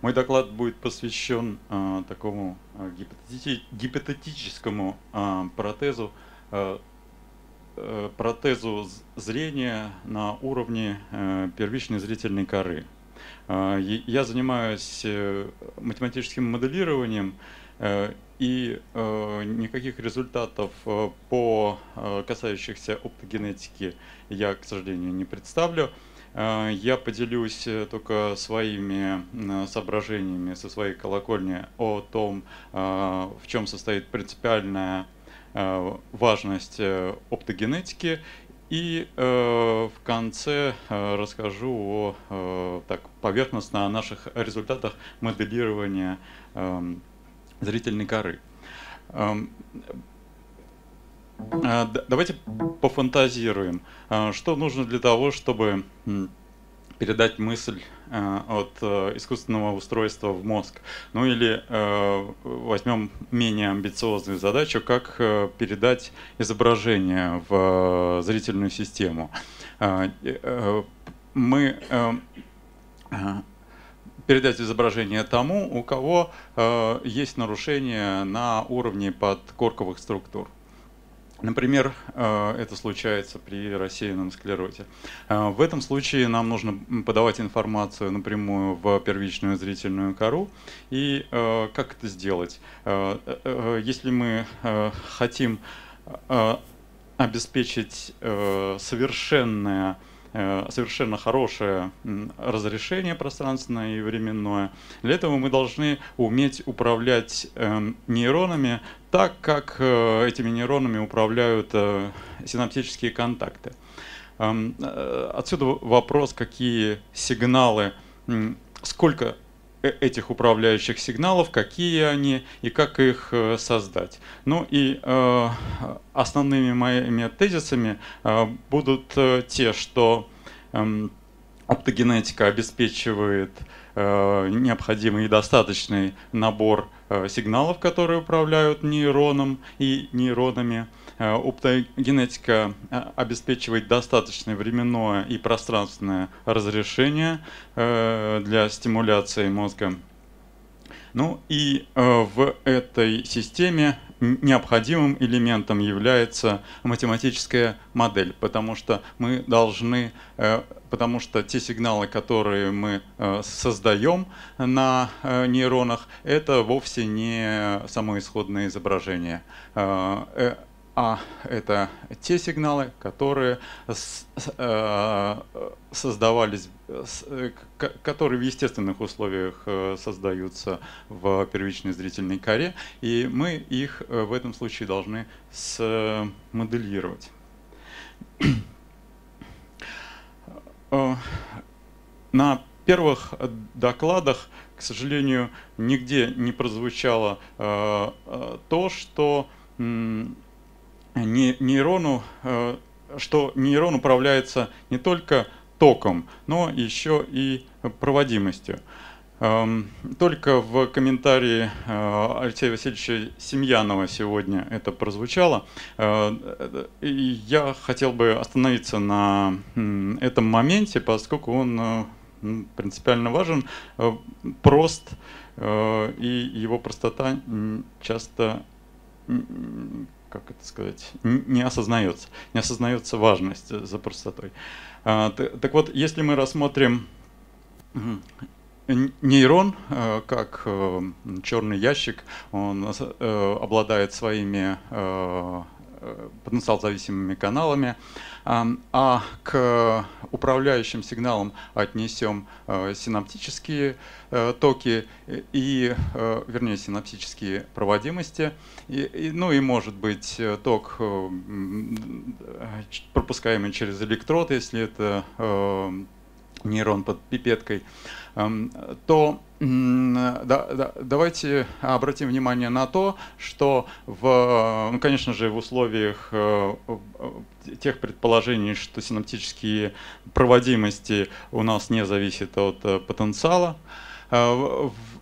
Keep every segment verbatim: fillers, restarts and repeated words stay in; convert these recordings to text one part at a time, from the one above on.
Мой доклад будет посвящен э, такому э, гипотети- гипотетическому э, протезу, э, э, протезу з- зрения на уровне э, первичной зрительной коры. Э, и я занимаюсь э, математическим моделированием, э, и э, никаких результатов э, по э, касающихся оптогенетики я, к сожалению, не представлю. Э, Я поделюсь э, только своими м, соображениями со своей колокольни о том, э, в чем состоит принципиальная э, важность э, оптогенетики. И э, в конце э, расскажу о, э, так, поверхностно о наших результатах моделирования э, зрительной коры. Эм, э, д- Давайте пофантазируем, э, что нужно для того, чтобы м, передать мысль э, от э, искусственного устройства в мозг. Ну или э, возьмем менее амбициозную задачу, как э, передать изображение в э, зрительную систему. Э, э, мы э, э, передать изображение тому, у кого э, есть нарушение на уровне подкорковых структур. Например, э, это случается при рассеянном склерозе. Э, В этом случае нам нужно подавать информацию напрямую в первичную зрительную кору. И э, как это сделать? Э, э, Если мы э, хотим э, обеспечить э, совершенное, э, совершенно хорошее м, разрешение пространственное и временное. Для этого мы должны уметь управлять э, нейронами так, как э, этими нейронами управляют э, синаптические контакты. Эм, э, Отсюда вопрос, какие сигналы, м, сколько э- этих управляющих сигналов, какие они и как их э, создать. Ну и э, основными моими тезисами э, будут э, те, что эм, оптогенетика обеспечивает э, необходимый и достаточный набор э, сигналов, которые управляют нейроном и нейронами. Э, оптогенетика э, обеспечивает достаточное временное и пространственное разрешение э, для стимуляции мозга. Ну и э, в этой системе необходимым элементом является математическая модель, потому что мы должны, э, потому что те сигналы, которые мы э, создаем на э, нейронах, это вовсе не само исходное изображение. Э, э, а это те сигналы, которые с- с- э, создавались, с- э, к- которые в естественных условиях э, создаются в первичной зрительной коре, и мы их э, в этом случае должны смоделировать. Э, На первых докладах, к сожалению, нигде не прозвучало э, э, то, что м, не- нейрону, э, что нейрон управляется не только током, но еще и проводимостью. Эм, Только в комментарии э, Алексея Васильевича Семьянова сегодня это прозвучало. Э, э, И я хотел бы остановиться на м, этом моменте, поскольку он э, м, принципиально важен, э, прост, э, и его простота м, часто, м, как это сказать, н- не осознается. Не осознается важность э, за простотой. А, т- Так вот, если мы рассмотрим м, Н- нейрон, э, как э, черный ящик, он э, обладает своими э, э, потенциал-зависимыми каналами, ам, а к управляющим сигналам отнесем э, синаптические э, токи и, э, вернее, синаптические проводимости, и, и, ну и может быть э, ток, э, м, э, ч- пропускаемый через электрод, если это э, нейрон под пипеткой, эм, то м, да- да- давайте обратим внимание на то, что, в, ну, конечно же, в условиях э, э, тех предположений, что синаптические проводимости у нас не зависят от э, потенциала, э, в-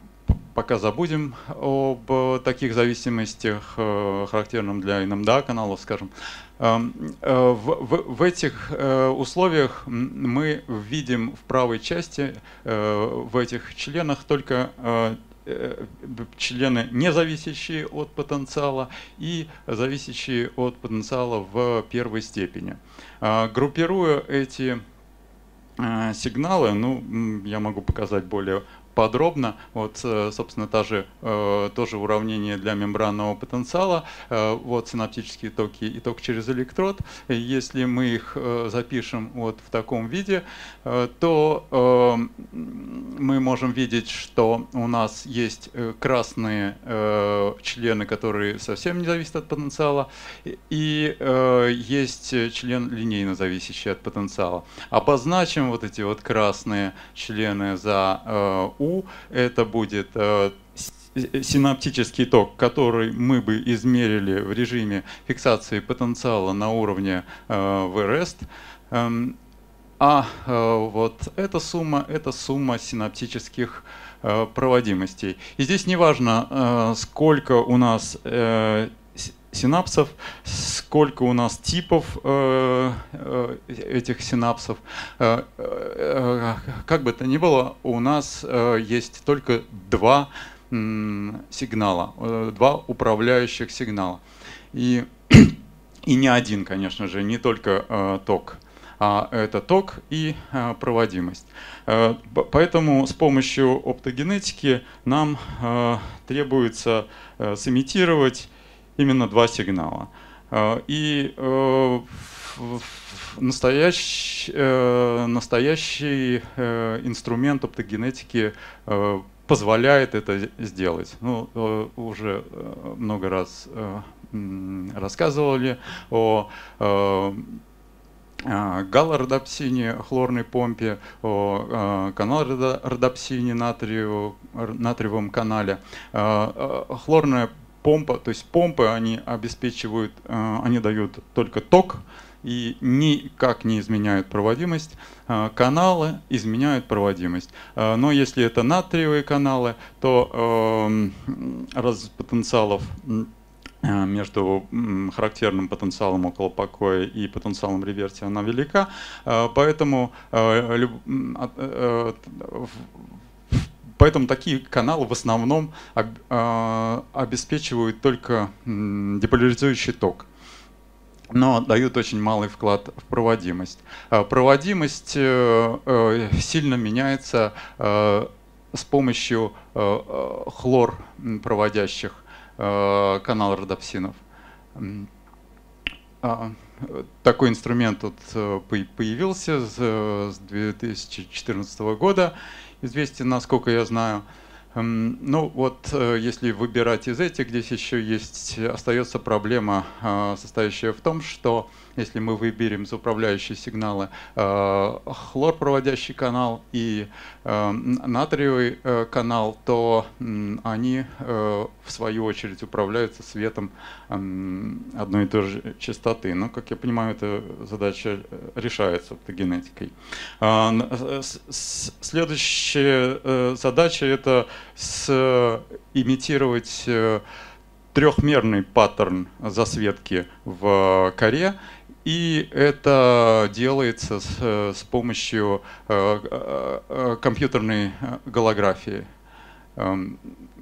пока забудем об таких зависимостях, характерных для эн эм ди эй-каналов, скажем. В, в, в этих условиях мы видим в правой части в этих членах только члены, не зависящие от потенциала и зависящие от потенциала в первой степени. Группируя эти сигналы, ну, я могу показать более подробно. Вот, собственно, та же, то же уравнение для мембранного потенциала. Вот синаптические токи и ток через электрод. Если мы их запишем вот в таком виде, то мы можем видеть, что у нас есть красные члены, которые совсем не зависят от потенциала, и есть член линейно зависящий от потенциала. Обозначим вот эти вот красные члены за У, это будет э, синаптический ток, который мы бы измерили в режиме фиксации потенциала на уровне э, ви рест. Эм, а э, вот эта сумма, это сумма синаптических э, проводимостей. И здесь не важно, э, сколько у нас э, синапсов, сколько у нас типов э, э, этих синапсов. Э, э, как бы то ни было, у нас э, есть только два э, сигнала, э, два управляющих сигнала. И, и не один, конечно же, не только э, ток, а это ток и э, проводимость. Э, поэтому с помощью оптогенетики нам э, требуется э, сымитировать именно два сигнала. И настоящий, настоящий инструмент оптогенетики позволяет это сделать. Ну, уже много раз рассказывали о галлородопсине, хлорной помпе, о каналродопсине, натриевом канале. Хлорная помпа, то есть помпы, они обеспечивают, они дают только ток и никак не изменяют проводимость. Каналы изменяют проводимость. Но если это натриевые каналы, то разность потенциалов между характерным потенциалом около покоя и потенциалом реверсии она велика, поэтому Поэтому такие каналы в основном обеспечивают только деполяризующий ток, но дают очень малый вклад в проводимость. Проводимость сильно меняется с помощью хлор проводящих каналродопсинов. Такой инструмент тут появился с две тысячи четырнадцатого года, известен, насколько я знаю. Ну вот, если выбирать из этих, здесь еще есть, остается проблема, состоящая в том, что если мы выберем за управляющие сигналы хлорпроводящий канал и натриевый канал, то они в свою очередь управляются светом одной и той же частоты. Но, как я понимаю, эта задача решается оптогенетикой. Следующая задача — это имитировать трехмерный паттерн засветки в коре. И это делается с, с помощью э, э, компьютерной голографии. Эм,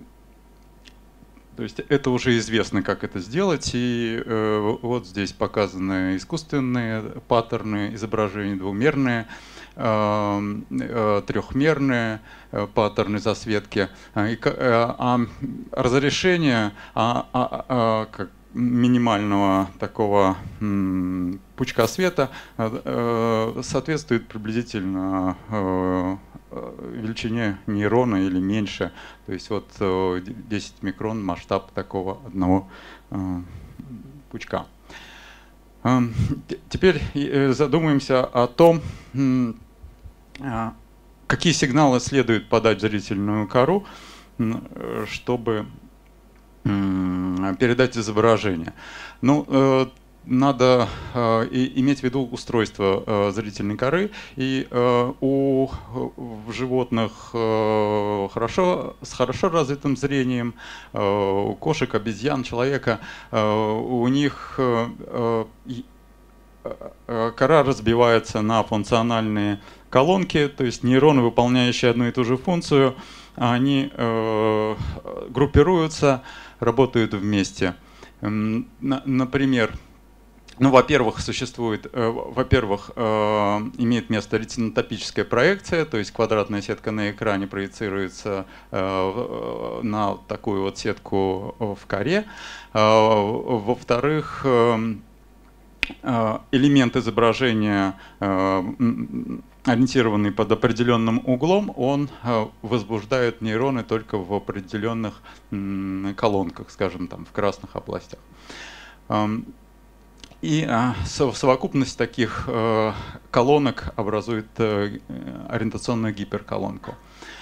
то есть это уже известно, как это сделать. И э, вот здесь показаны искусственные паттерны изображений, двумерные, э, э, трехмерные э, паттерны засветки. И, э, а разрешение а, а, а, как минимального такого м, пучка света э, соответствует приблизительно э, величине нейрона или меньше. То есть вот э, десять микрон масштаб такого одного э, пучка. Э, теперь э, задумаемся о том, э, какие сигналы следует подать в зрительную кору, э, чтобы передать изображение. Ну, надо иметь в виду устройство зрительной коры. И у животных хорошо, с хорошо развитым зрением, у кошек, обезьян, человека, у них кора разбивается на функциональные колонки, то есть нейроны, выполняющие одну и ту же функцию, они э, группируются, работают вместе. Например, ну, во-первых, существует, э, во-первых, э, имеет место ретинотопическая проекция, то есть квадратная сетка на экране проецируется э, на такую вот сетку в коре. Э, во-вторых, э, элемент изображения, ориентированный под определенным углом, он возбуждает нейроны только в определенных колонках, скажем, там, в красных областях. И совокупность таких колонок образует ориентационную гиперколонку.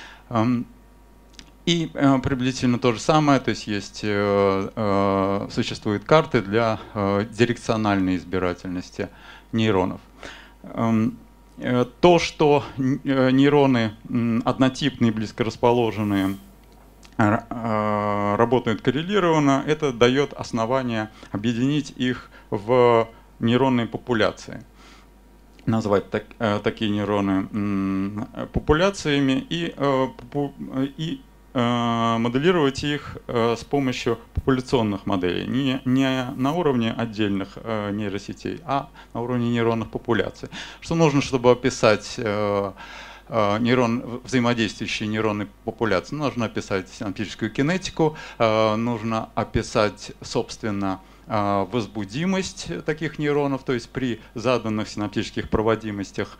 И э, приблизительно то же самое, то есть есть, э, э, существуют карты для э, дирекциональной избирательности нейронов. Эм, э, то, что нейроны э, однотипные, близко расположенные, э, э, работают коррелированно, это дает основание объединить их в нейронные популяции. Назвать так, э, такие нейроны э, популяциями и, э, попу, и моделировать их с помощью популяционных моделей. Не, не на уровне отдельных нейросетей, а на уровне нейронных популяций. Что нужно, чтобы описать нейрон, взаимодействующие нейронные популяции? Нужно описать синаптическую кинетику, нужно описать, собственно, возбудимость таких нейронов, то есть при заданных синаптических проводимостях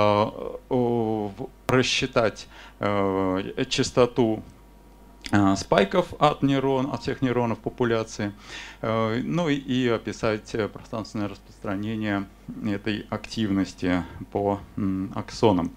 рассчитать частоту спайков от нейрон, от всех нейронов популяции, ну и, и описать пространственное распространение этой активности по аксонам.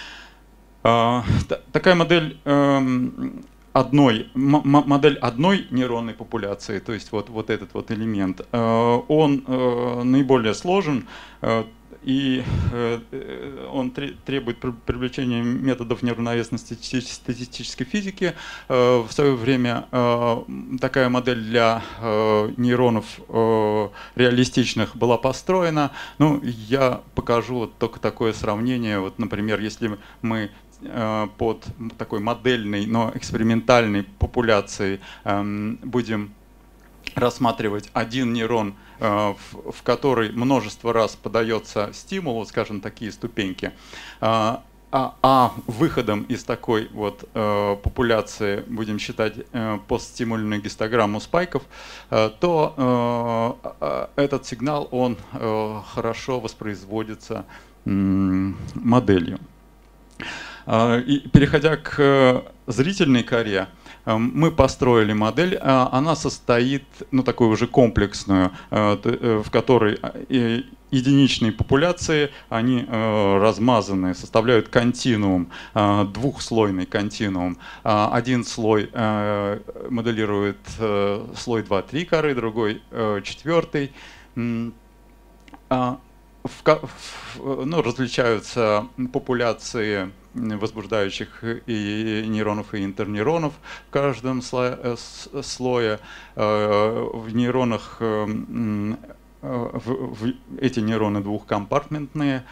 Такая модель одной, модель одной нейронной популяции, то есть вот, вот этот вот элемент, он наиболее сложен, и он требует привлечения методов неравновесности статистической физики. В свое время такая модель для нейронов реалистичных была построена. Ну, я покажу вот только такое сравнение. Вот, например, если мы под такой модельной, но экспериментальной популяцией будем рассматривать один нейрон, в который множество раз подается стимул, вот, скажем, такие ступеньки, а, а выходом из такой вот популяции будем считать постстимульную гистограмму спайков, то этот сигнал, он хорошо воспроизводится моделью. И переходя к зрительной коре, мы построили модель, она состоит, ну, такую уже комплексную, в которой единичные популяции, они размазаны, составляют континуум, двухслойный континуум. Один слой моделирует слой два-три коры, другой четвертый. В, в, ну, различаются популяции возбуждающих и нейронов, и интернейронов в каждом слое. слое. В нейронах в, в, эти нейроны двухкомпартментные.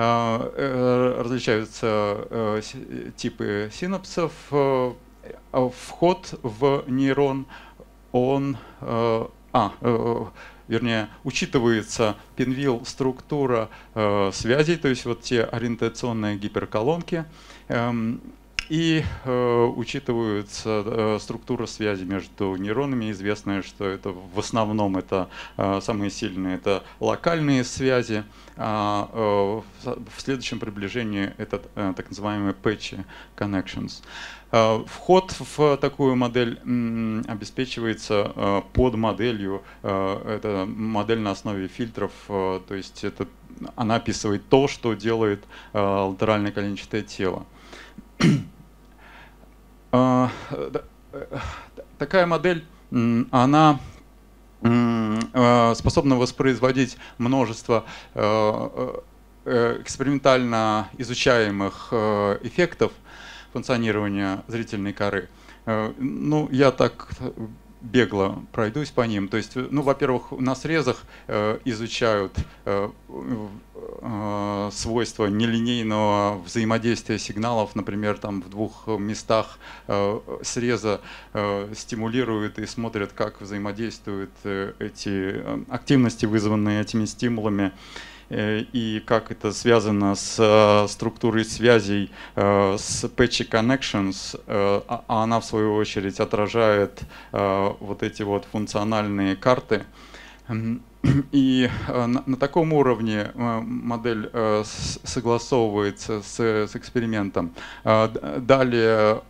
Различаются типы синапсов. Вход в нейрон, он... А, вернее, учитывается пинвил структура э, связей, то есть вот те ориентационные гиперколонки, э, и э, учитываются э, структура связи между нейронами. Известно, что это в основном это э, самые сильные, это локальные связи, а э, в следующем приближении это э, так называемые patchy connections. Вход в такую модель обеспечивается под моделью. Это модель на основе фильтров, то есть это, она описывает то, что делает латеральное коленчатое тело. Такая модель, она способна воспроизводить множество экспериментально изучаемых эффектов функционирования зрительной коры. Ну, я так бегло пройдусь по ним. То есть, ну, во-первых, на срезах э, изучают э, э, свойства нелинейного взаимодействия сигналов, например, там в двух местах э, среза э, стимулируют и смотрят, как взаимодействуют э, эти активности, вызванные этими стимулами, и как это связано с структурой связей с patchy connections, а она в свою очередь отражает вот эти вот функциональные карты. И на, на таком уровне модель согласовывается с, с экспериментом. Далее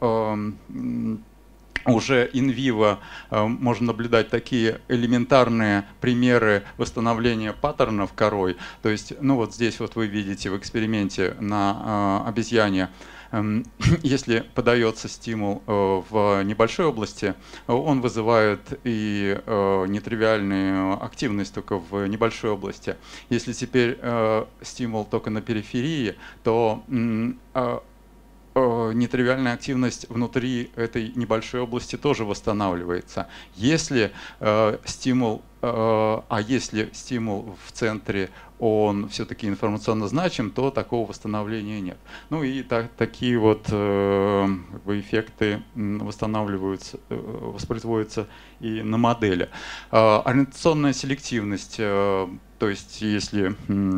уже инвиво э, можно наблюдать такие элементарные примеры восстановления паттернов корой. То есть, ну вот здесь вот вы видите в эксперименте на э, обезьяне, э, если подается стимул э, в небольшой области, он вызывает и э, нетривиальную активность только в небольшой области. Если теперь э, стимул только на периферии, то э, нетривиальная активность внутри этой небольшой области тоже восстанавливается. Если э, стимул, э, а если стимул в центре, он все-таки информационно значим, то такого восстановления нет. Ну и так, такие вот э, как бы эффекты восстанавливаются, э, воспроизводятся и на модели. Э, ориентационная селективность. Э, То есть, если,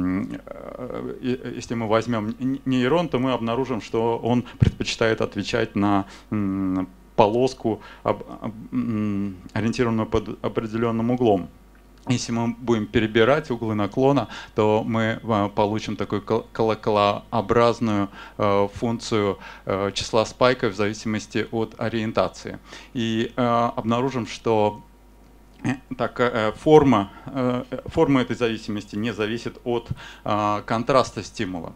если мы возьмем нейрон, то мы обнаружим, что он предпочитает отвечать на полоску, ориентированную под определенным углом. Если мы будем перебирать углы наклона, то мы получим такую колоколообразную функцию числа спайков в зависимости от ориентации. И обнаружим, что Так, форма, форма этой зависимости не зависит от контраста стимула.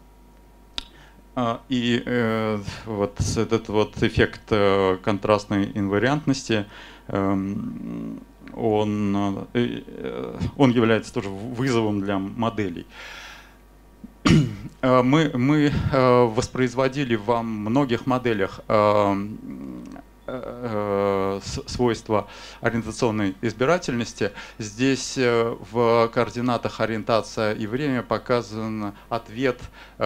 И вот этот вот эффект контрастной инвариантности, он, он является тоже вызовом для моделей. Мы, мы воспроизводили во многих моделях свойства ориентационной избирательности. Здесь в координатах ориентация и время показан ответ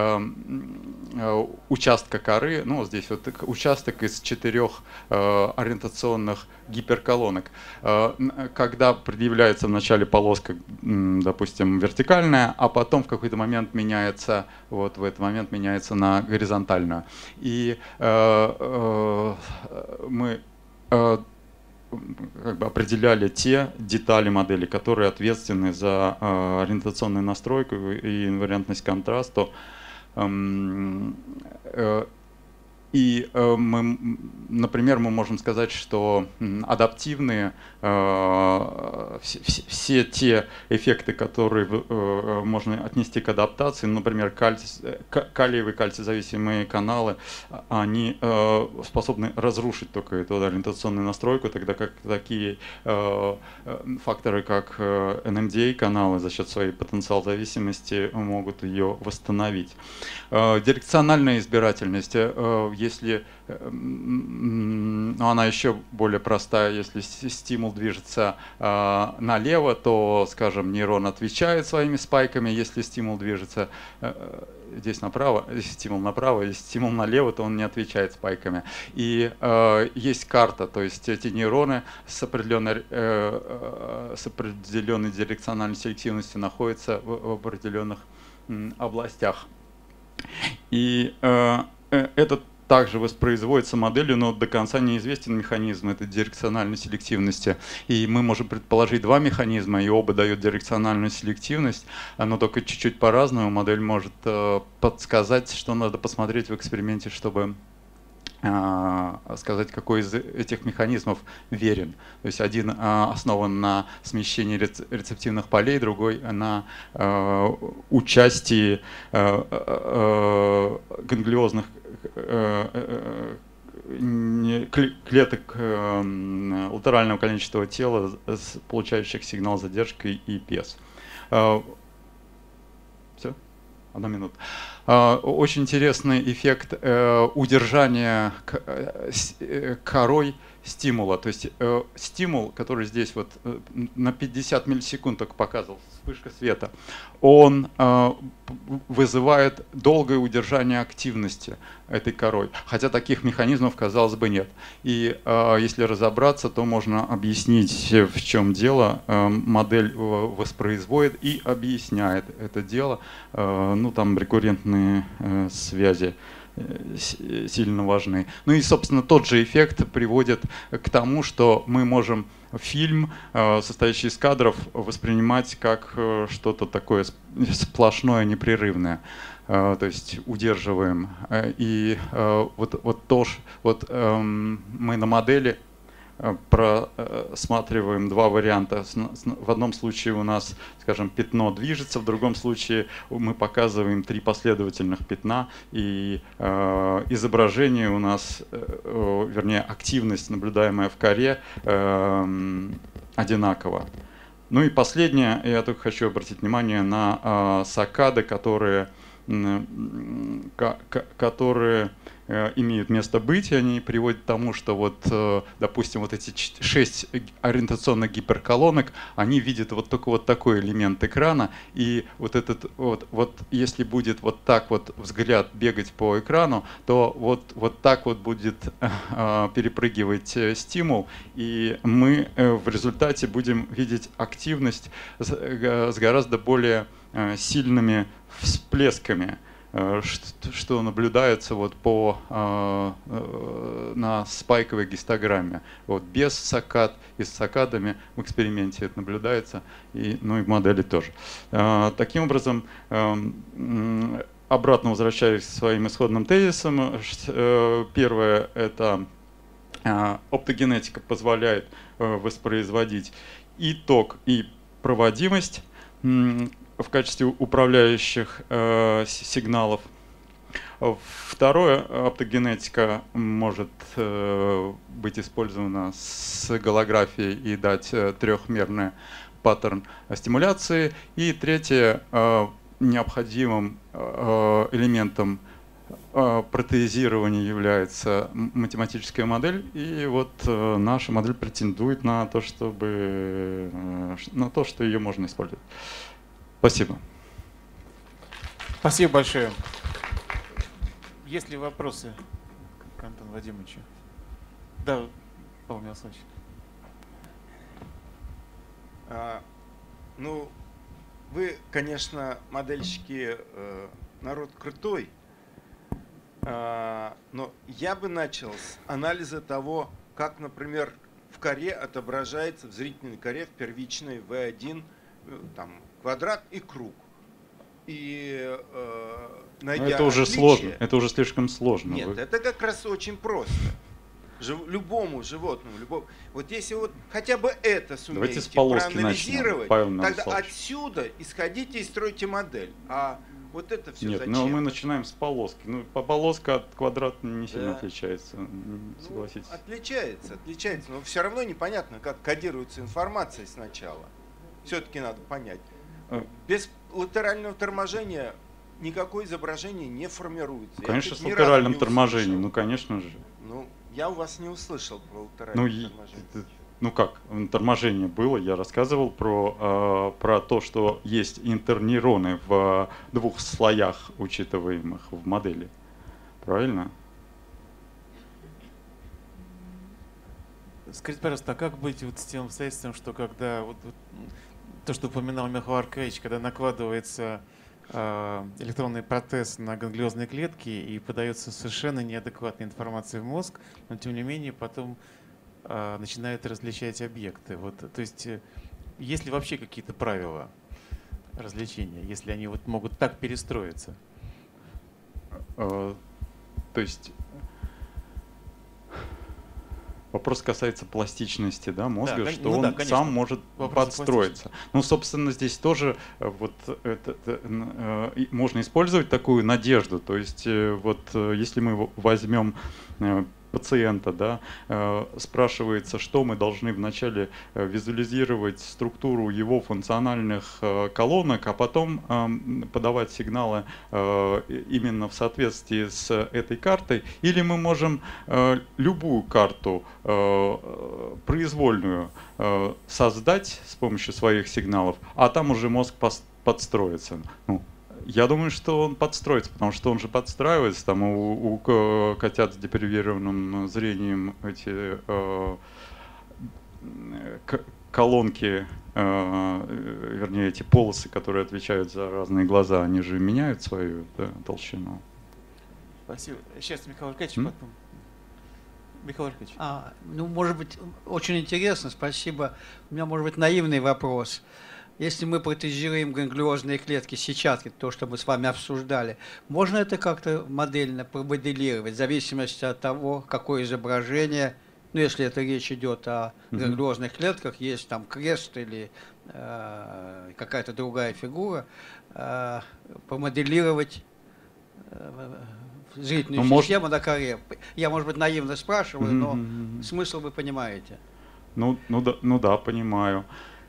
участка коры. Ну, здесь вот участок из четырех ориентационных гиперколонок. Когда предъявляется в начале полоска, допустим, вертикальная, а потом в какой-то момент меняется, вот в этот момент меняется на горизонтальную. И мы э, как бы определяли те детали модели, которые ответственны за э, ориентационную настройку и инвариантность контраста. Эм, э, И, э, мы, например, мы можем сказать, что адаптивные, э, все, все те эффекты, которые э, можно отнести к адаптации, например, кальций, калиевые кальций-зависимые каналы, они э, способны разрушить только эту ориентационную настройку, тогда как такие э, факторы, как эн эм ди эй-каналы за счет своей потенциал зависимости могут ее восстановить. Э, дирекциональная избирательность. Э, Если она еще более простая, если стимул движется э, налево, то, скажем, нейрон отвечает своими спайками. Если стимул движется э, здесь направо, если стимул направо, если стимул налево, то он не отвечает спайками. И э, есть карта, то есть эти нейроны с определенной, э, с определенной дирекциональной селективностью находятся в, в определенных э, областях. И э, этот также воспроизводится моделью, но до конца неизвестен механизм этой дирекциональной селективности. И мы можем предположить два механизма, и оба дают дирекциональную селективность, но только чуть-чуть по-разному. Модель может подсказать, что надо посмотреть в эксперименте, чтобы сказать, какой из этих механизмов верен. То есть один основан на смещении рецептивных полей, другой на участии ганглиозных клеток латерального количества тела, получающих сигнал с задержкой и пес. Все? Одна минута. Очень интересный эффект удержания корой стимула. То есть стимул, который здесь вот на пятьдесят миллисекунд только показывал, вспышка света, он вызывает долгое удержание активности этой корой. Хотя таких механизмов, казалось бы, нет. И если разобраться, то можно объяснить, в чем дело. Модель воспроизводит и объясняет это дело. Ну, там рекуррентные связи сильно важны. Ну и, собственно, тот же эффект приводит к тому, что мы можем фильм, состоящий из кадров, воспринимать как что-то такое сплошное, непрерывное. То есть удерживаем. И вот, вот то, вот мы на модели просматриваем два варианта. В одном случае у нас, скажем, пятно движется, в другом случае мы показываем три последовательных пятна, и э, изображение у нас, э, вернее, активность, наблюдаемая в коре, э, одинакова. Ну и последнее, я только хочу обратить внимание на э, саккады, которые, э, которые имеют место быть, и они приводят к тому, что вот, допустим, вот эти шесть ориентационных гиперколонок, они видят вот только вот такой элемент экрана, и вот этот вот, вот если будет вот так вот взгляд бегать по экрану, то вот, вот так вот будет э, перепрыгивать стимул, и мы в результате будем видеть активность с, с гораздо более э, сильными всплесками, что наблюдается вот по, на спайковой гистограмме. Вот без саккад и с саккадами в эксперименте это наблюдается, и, ну и в модели тоже. Таким образом, обратно возвращаясь к своим исходным тезисам, первое — это оптогенетика позволяет воспроизводить и ток, и проводимость в качестве управляющих э, сигналов. Второе, оптогенетика может э, быть использована с голографией и дать э, трехмерный паттерн стимуляции. И третье, э, необходимым э, элементом э, протеизирования является математическая модель. И вот э, наша модель претендует на то, чтобы, э, на то, что ее можно использовать. Спасибо. Спасибо большое. Есть ли вопросы к Антону Вадимовичу? Да, Павел Милосович. А, ну, вы, конечно, модельщики, э, народ крутой, а, но я бы начал с анализа того, как, например, в коре отображается, в зрительной коре, в первичной вэ один, там, квадрат и круг. И э, найдя это уже отличие, сложно, это уже слишком сложно. Нет, Вы... это как раз очень просто. Жив, любому животному, любому. Вот если вот хотя бы это сумеете проанализировать, тогда отсюда исходите и стройте модель. А вот это все Нет, зачем? но мы начинаем с полоски. Ну, полоска от квадрата не сильно да. отличается, согласитесь. Ну, отличается, отличается, но все равно непонятно, как кодируется информация сначала. Все-таки надо понять. Без латерального торможения никакое изображение не формируется. Конечно, с латеральным торможением, ну конечно же. Ну, я у вас не услышал про латеральное ну, торможение. Ну как, торможение было, я рассказывал про, э, про то, что есть интернейроны в двух слоях, учитываемых в модели. Правильно? Скажите, пожалуйста, а как быть вот с тем обстоятельством, что когда, вот, вот, то, что упоминал Михаил Аркадьевич, когда накладывается э, электронный протез на ганглиозные клетки и подается совершенно неадекватная информация в мозг, но тем не менее потом э, начинает различать объекты. Вот, то есть э, есть ли вообще какие-то правила развлечения, если они вот могут так перестроиться? То есть вопрос касается пластичности, да, мозга, да, что ну, он да, сам может вопрос подстроиться. Ну, собственно, здесь тоже вот это, это, э, можно использовать такую надежду. То есть вот если мы возьмем пациента, да, э, спрашивается, что мы должны вначале э, визуализировать структуру его функциональных э, колонок, а потом э, подавать сигналы э, именно в соответствии с этой картой, или мы можем э, любую карту э, произвольную э, создать с помощью своих сигналов, а там уже мозг подстроится. Ну, я думаю, что он подстроится, потому что он же подстраивается. Там у, у котят с депривированным зрением эти э, колонки, э, вернее, эти полосы, которые отвечают за разные глаза, они же меняют свою, да, толщину. Спасибо. Сейчас Михаил Аркадьевич, М? потом. Михаил Аркадьевич. А, ну, может быть, очень интересно, спасибо. У меня, может быть, наивный вопрос. Если мы протезируем ганглиозные клетки сетчатки, то, что мы с вами обсуждали, можно это как-то модельно промоделировать, в зависимости от того, какое изображение, ну, если это речь идет о ганглиозных клетках, есть там крест или э, какая-то другая фигура, э, помоделировать э, зрительную ну, систему может... на коре. Я, может быть, наивно спрашиваю, но mm-hmm. смысл вы понимаете. Ну, ну, да, ну да, понимаю.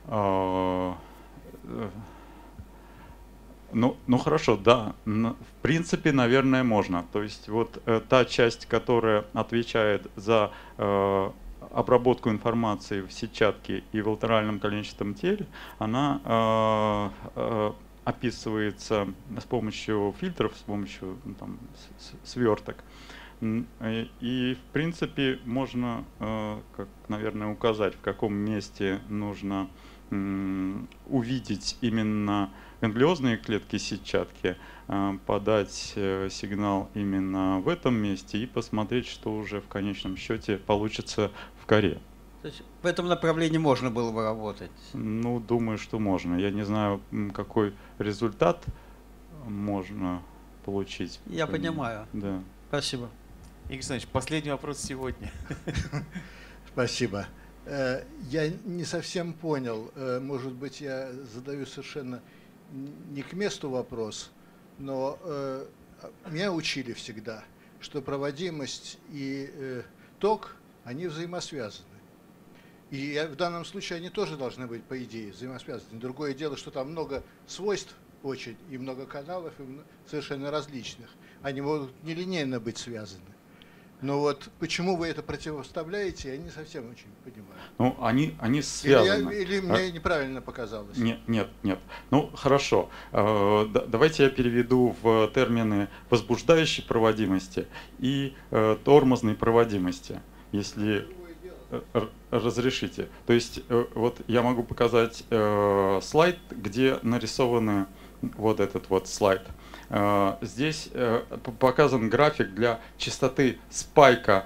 Ну, ну хорошо, да, в принципе, наверное, можно. То есть вот э, та часть, которая отвечает за э, обработку информации в сетчатке и в латеральном коленчатом теле, она э, э, описывается с помощью фильтров, с помощью ну, там, сверток. И, в принципе, можно, э, как, наверное, указать, в каком месте нужно увидеть именно ганглиозные клетки сетчатки, подать сигнал именно в этом месте и посмотреть, что уже в конечном счете получится в коре. То есть в этом направлении можно было бы работать? Ну, думаю, что можно. Я не знаю, какой результат можно получить. Я понимаю. Да. Спасибо. Игорь Александрович, последний вопрос сегодня. Спасибо. Я не совсем понял, может быть, я задаю совершенно не к месту вопрос, но меня учили всегда, что проводимость и ток, они взаимосвязаны. И в данном случае они тоже должны быть, по идее, взаимосвязаны. Другое дело, что там много свойств очень, и много каналов, и совершенно различных. Они могут нелинейно быть связаны. Но вот почему вы это противопоставляете, я не совсем очень понимаю. Ну, они, они связаны. Или, я, или мне а... неправильно показалось? Нет, нет, нет. Ну, хорошо. Э, давайте я переведу в термины возбуждающей проводимости и э, тормозной проводимости, если э, разрешите. То есть, э, вот я могу показать э, слайд, где нарисованы вот этот вот слайд. Здесь показан график для частоты спайка,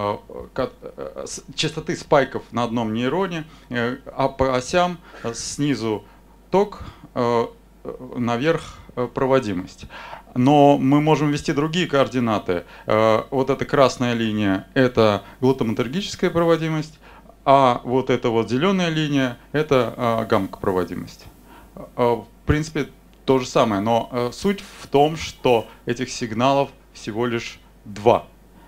частоты спайков на одном нейроне, а по осям снизу ток, наверх проводимость. Но мы можем ввести другие координаты. Вот эта красная линия – это глутаматергическая проводимость, а вот эта вот зеленая линия – это гамма-проводимость. В принципе, то же самое, но э, суть в том, что этих сигналов всего лишь два.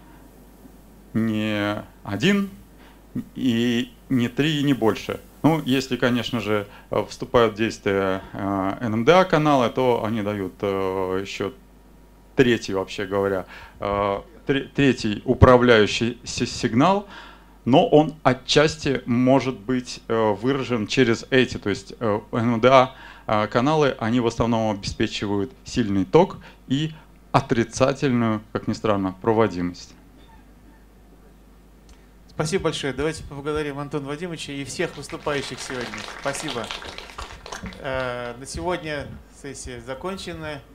Не один, и не три, и не больше. Ну, если, конечно же, вступают в действие э, эн эм дэ а-каналы, то они дают э, еще третий, вообще говоря, э, третий управляющий сигнал, но он отчасти может быть э, выражен через эти, то есть э, эн эм дэ а каналы, они в основном обеспечивают сильный ток и отрицательную, как ни странно, проводимость. Спасибо большое. Давайте поблагодарим Антона Вадимовича и всех выступающих сегодня. Спасибо. На сегодня сессия закончена.